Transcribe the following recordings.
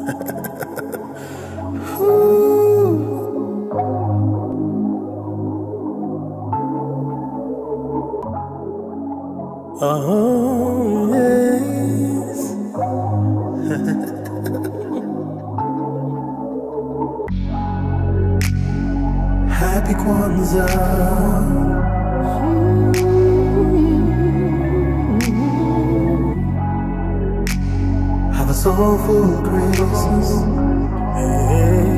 Oh, yes. Happy Kwanzaa. Have a soulful Christmas. Hey,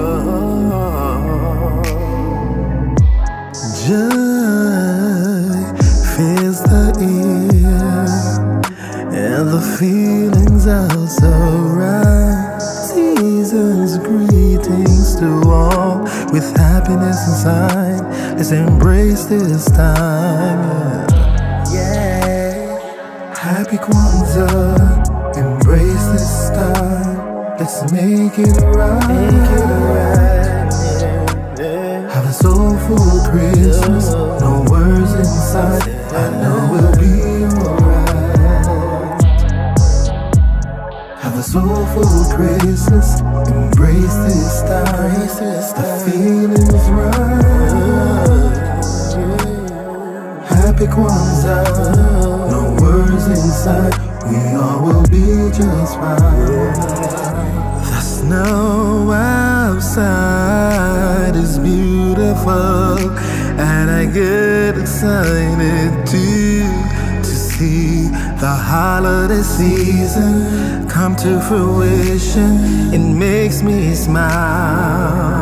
Joy fills the air, and the feelings are so right. Season's greetings to all with happiness inside. Let's embrace this time. Yeah. Happy Kwanzaa. Embrace this time. Let's make it right. Have a soulful Christmas. No words inside. I know we'll be alright. Have a soulful Christmas. Embrace this time. The feeling's right. Happy Kwanzaa. No words inside. We all will be just fine. The snow outside is beautiful, and I get excited to see the holiday season come to fruition. It makes me smile.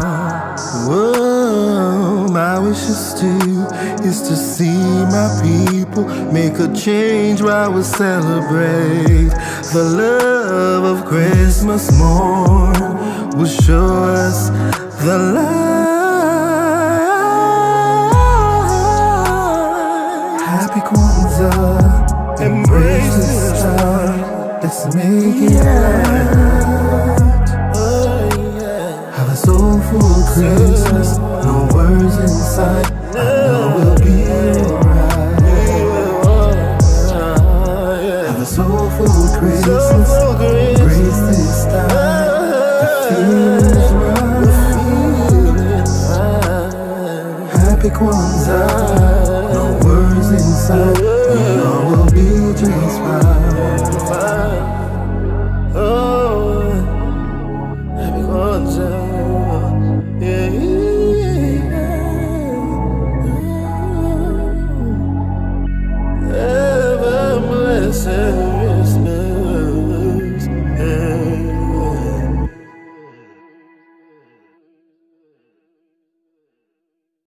Whoa, my wish is to see my people make a change while we celebrate. The love of Christmas morn will show us the light. Happy Kwanzaa, embrace this time. Let's make it right. Have a soulful Christmas, no words inside. I know we'll be alright. Have a soulful Christmas, embrace this time. The feeling's right. Happy Kwanzaa.